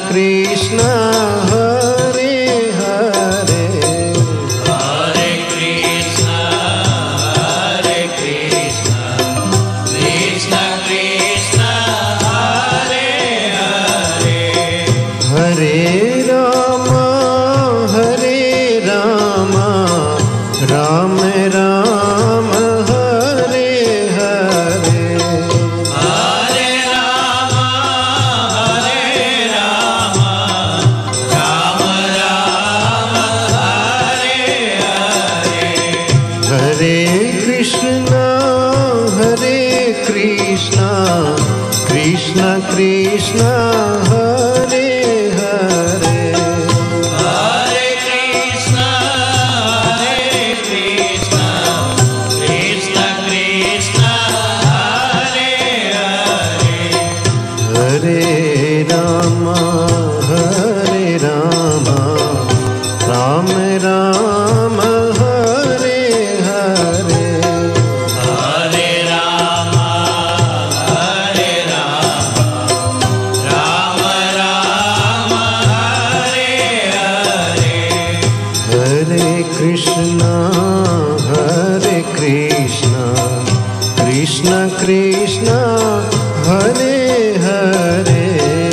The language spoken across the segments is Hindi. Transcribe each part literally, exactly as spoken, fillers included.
कृष्ण हरे हरे हरे कृष्ण हरे कृष्ण कृष्ण कृष्ण हरे हरे हरे राम हरे राम राम राम हरे हरे हरे राम हरे राम राम राम हरे हरे हरे कृष्ण हरे कृष्ण कृष्ण कृष्ण हरे हरे हरे कृष्ण हरे कृष्ण कृष्ण कृष्ण हरे हरे हरे राम हरे राम राम राम हरे हरे हरे राम हरे राम राम राम हरे हरे हरे कृष्ण हरे कृष्ण कृष्ण कृष्ण हरे हरे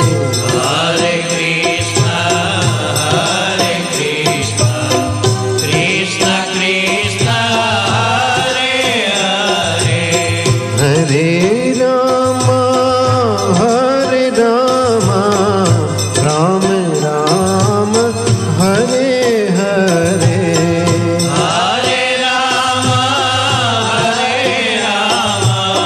हरे कृष्ण हरे कृष्ण कृष्ण कृष्ण हरे हरे हरे राम हरे राम राम राम हरे हरे हरे राम हरे राम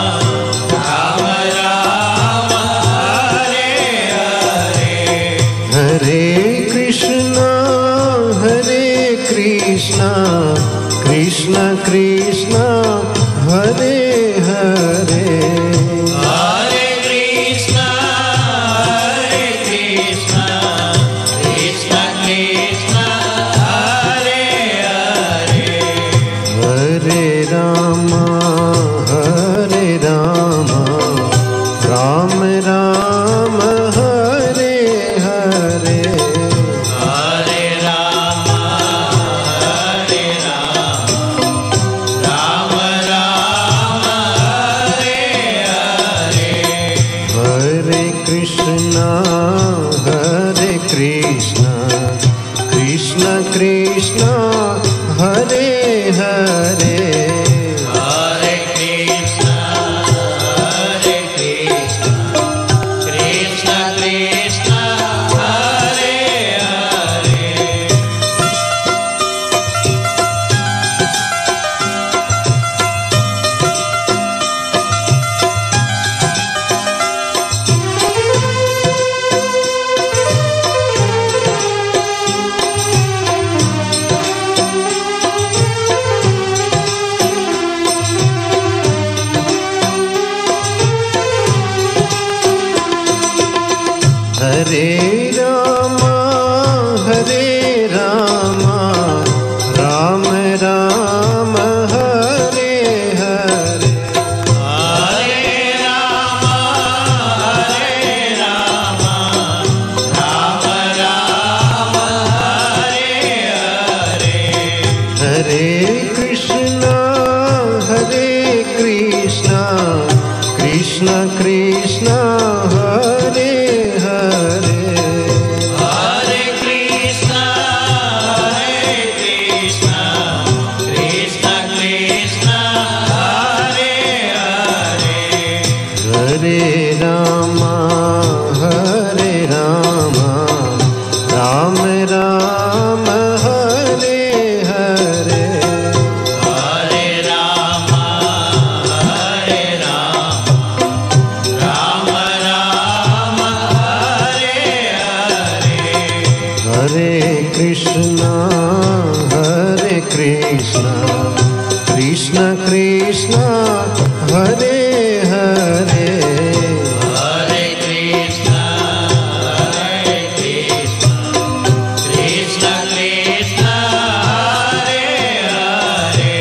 राम राम हरे हरे हरे कृष्ण हरे कृष्ण कृष्ण कृष्ण हरे हरे हरे कृष्ण हरे कृष्ण कृष्ण कृष्ण हरे हरे हरे राम हरे राम राम राम हरे हरे हरे राम हरे राम राम राम हरे हरे हरे कृष्ण हरे कृष्ण कृष्ण कृष्ण हरे हरे हरे कृष्ण हरे कृष्ण कृष्ण कृष्ण हरे हरे हरे राम हरे राम राम राम हरे हरे हरे राम हरे राम राम राम हरे हरे हरे कृष्ण हरे कृष्ण कृष्ण कृष्ण हरे हरे हरे कृष्ण हरे कृष्ण कृष्ण कृष्ण हरे हरे हरे राम हरे राम राम राम हरे हरे हरे राम हरे राम राम राम हरे हरे हरे कृष्ण हरे कृष्ण कृष्ण कृष्ण हरे हरे हरे कृष्ण हरे कृष्ण कृष्ण कृष्ण हरे हरे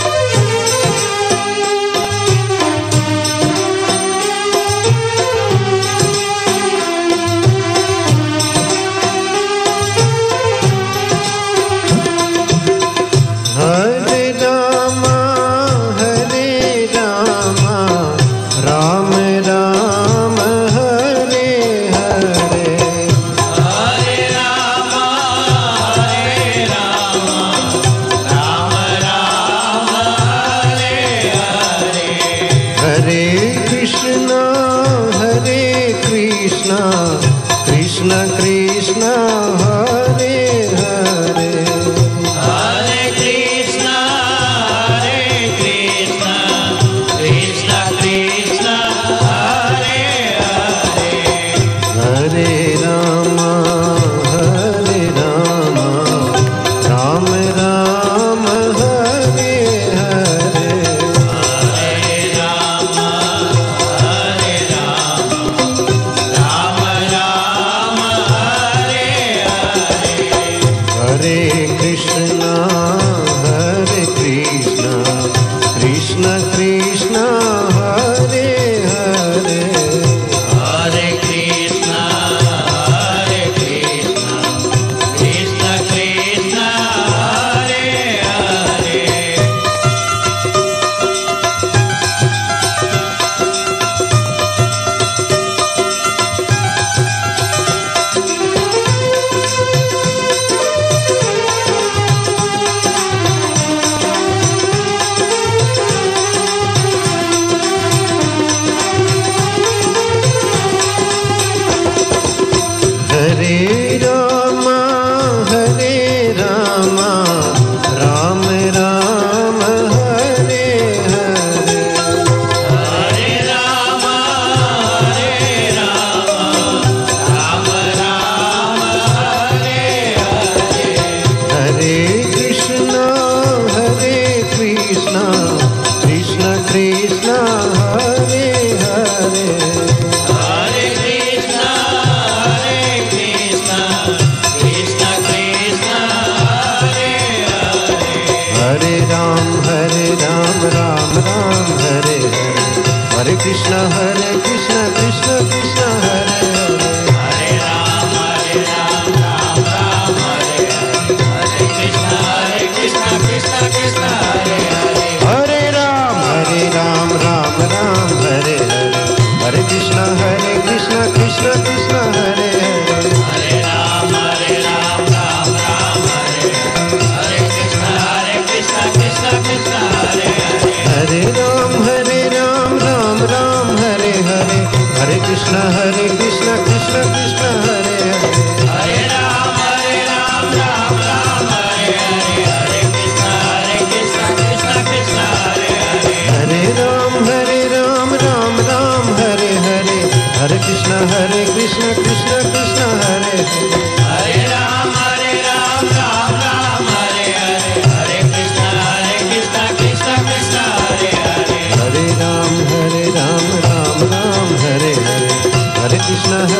Krishna